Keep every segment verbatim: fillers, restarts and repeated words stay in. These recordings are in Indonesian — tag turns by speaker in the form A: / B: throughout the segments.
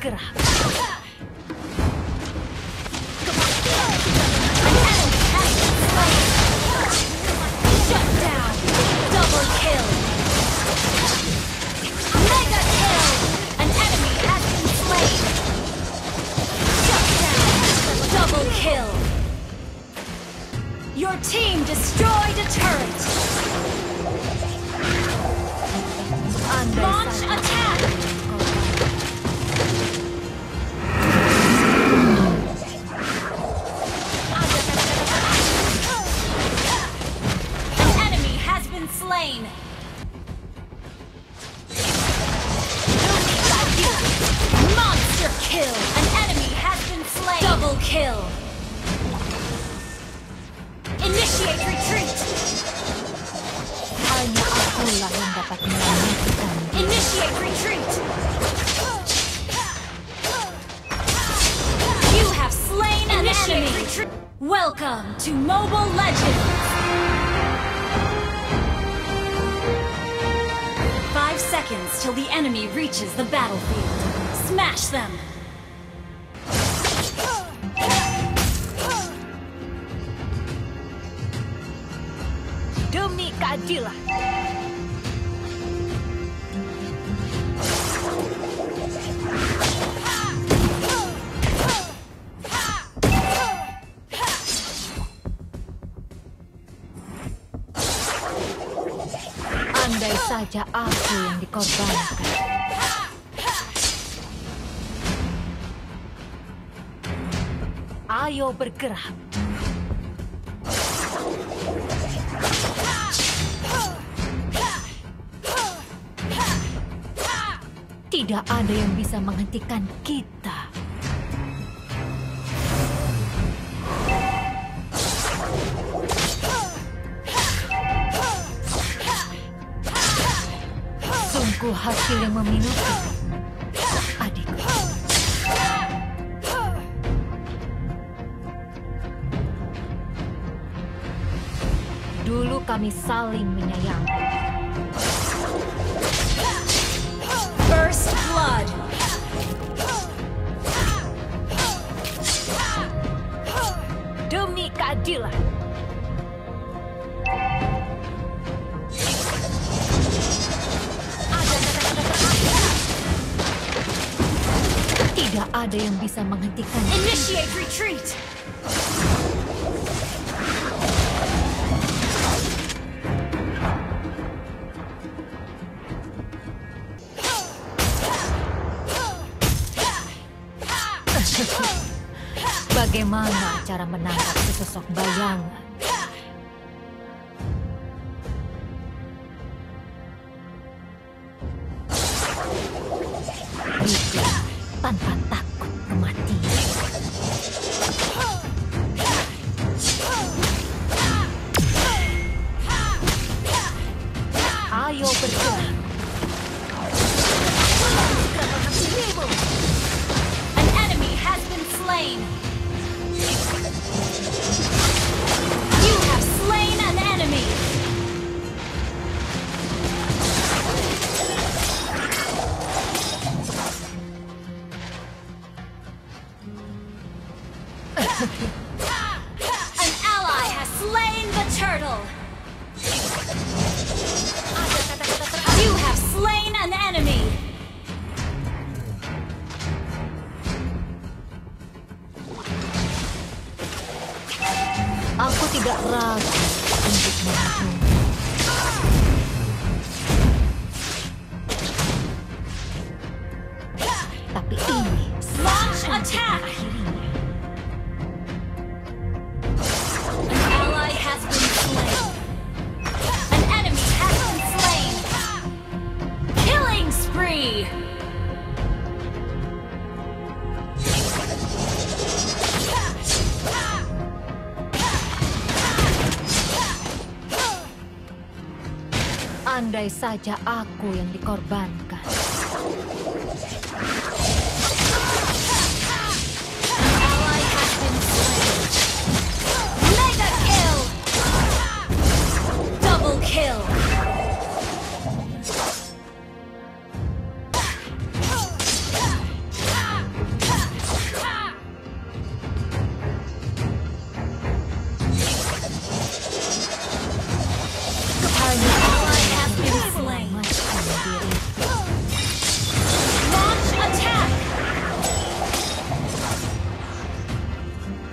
A: bergerak. Shut down. Double kill. Mega kill. An enemy has been slain. Shut down. Double kill. Your team destroyed a turret. Launch attack. An enemy has been slain. Monster kill. An enemy has been slain. Double kill. Initiate retreat.
B: Hanya akulah yang dapat menyelamatkan.
A: Initiate retreat. You have slain an enemy. Retreat. Welcome to Mobile Legends. Five seconds till the enemy reaches the battlefield. Smash them.
B: Demi keadilan. Andai saja aku yang dikorbankan. Ayo bergerak. Tidak ada yang bisa menghentikan kita. Sungguh hasil yang memilukan, adikku. Dulu kami saling menyayangi.
A: First blood.
B: Demi keadilan. Tidak ada yang bisa menghentikan.
A: Initiate retreat.
B: Bagaimana cara menangkap sesosok bayangan? Hidup tanpa takut kematian. Ayo bergerak.
A: An enemy has been slain. You have slain an enemy. An ally has slain the turtle. You have slain an enemy.
B: Aku tidak ragu untuk membunuh. Tapi ini
A: Launch attack. An ally has been slain. An enemy has been slain. Killing spree.
B: andai saja aku yang dikorbankan.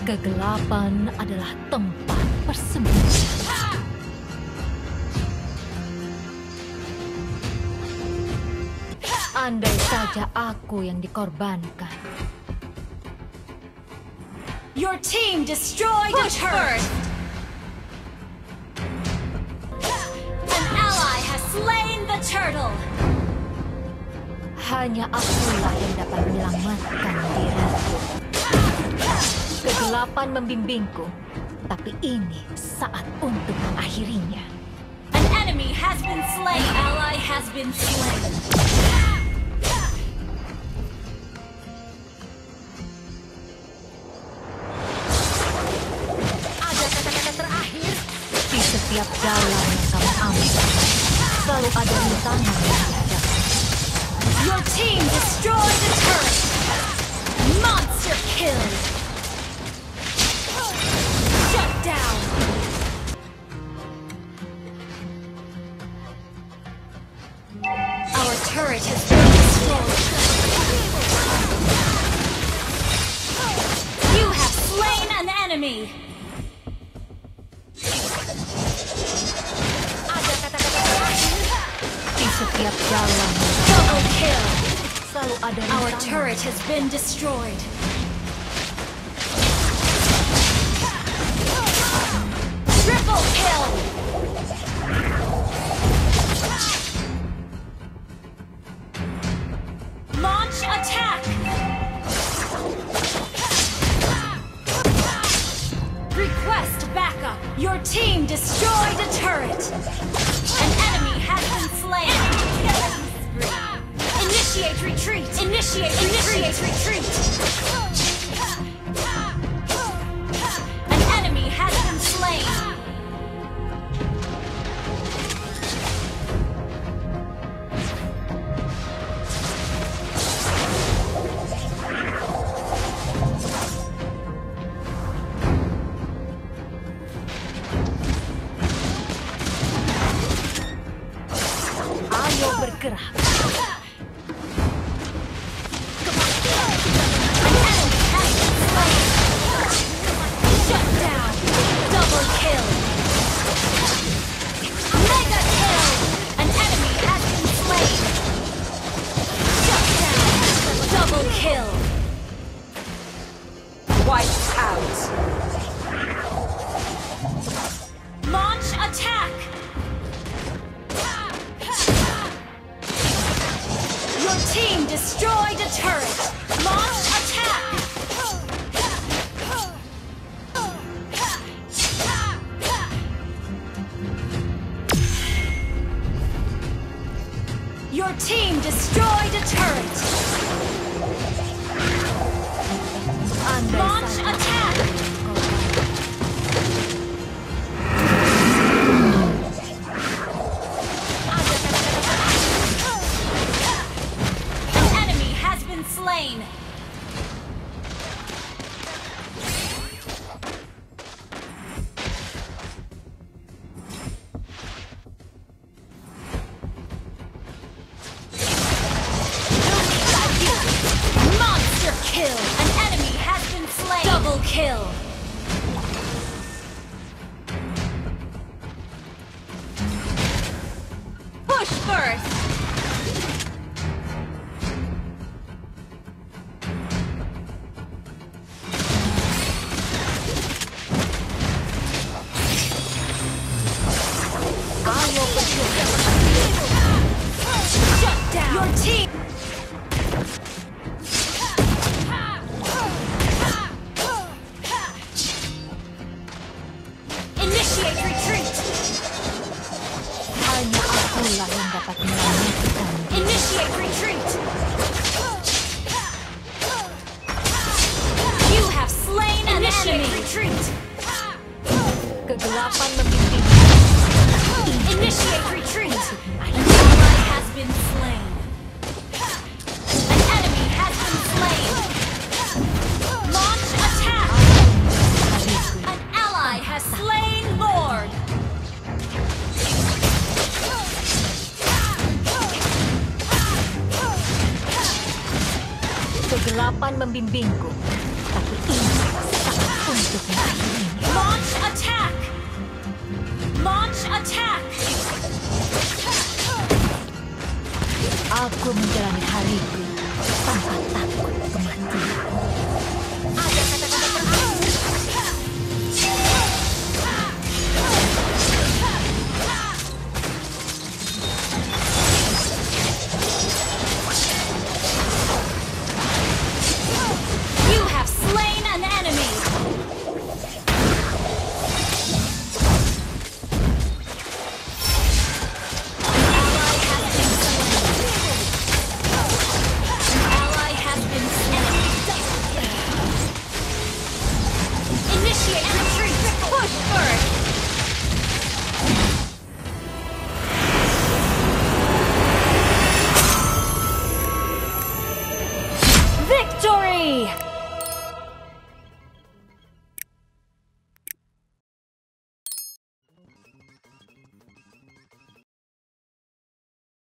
B: Kegelapan adalah tempat persembunyian. Andai saja aku yang dikorbankan.
A: Your team destroyed a turret. An ally has slain the turtle.
B: Hanya akulah yang dapat menyelamatkan diriku. Kegelapan membimbingku, tapi ini saat untuk mengakhirinya.
A: An enemy has been slain. An ally has been slain. Ada kata-kata terakhir.
B: Di setiap jalan yang kamu ambil, selalu ada rintangan yang dihadapi.
A: Your team destroyed the turret. Monster kill. Shut down. Our turret has been destroyed. You have slain an enemy. Ada kata-kata terakhir.
B: Di setiap jalan,
A: Double kill.
B: selalu ada
A: Our
B: rintangan.
A: turret has been destroyed. Triple kill. Launch attack. Request backup. Your team destroyed a turret. An enemy has been slain. Initiate retreat. Initiate Initiate retreat. An enemy has been slain.
B: Ayo bergerak.
A: Shut down. Double kill. Mega kill. An enemy has been slain. Shut down. Double kill.
C: Wiped out.
A: Launch attack. Your team destroyed a turret. Launch attack. Your team destroyed a turret.
B: Andai
A: Launch
B: saja
A: attack. An enemy has been slain. Monster kill. An enemy has been slain. Double kill. Push first.
B: ayo bergerak.
A: Shut down. Your team. Initiate retreat.
B: Hanya akulah yang dapat menyelamatkan.
A: Initiate retreat. You have slain an enemy. Retreat.
B: Kegelapan membimbing.
A: Initiate retreat. An ally has been slain. An enemy has been slain. Launch attack. An ally has slain Lord.
B: Kegelapan membimbingku, tapi ini sangat sulit.
A: Attack!
B: Aku menjalani hariku tanpa takut kematian.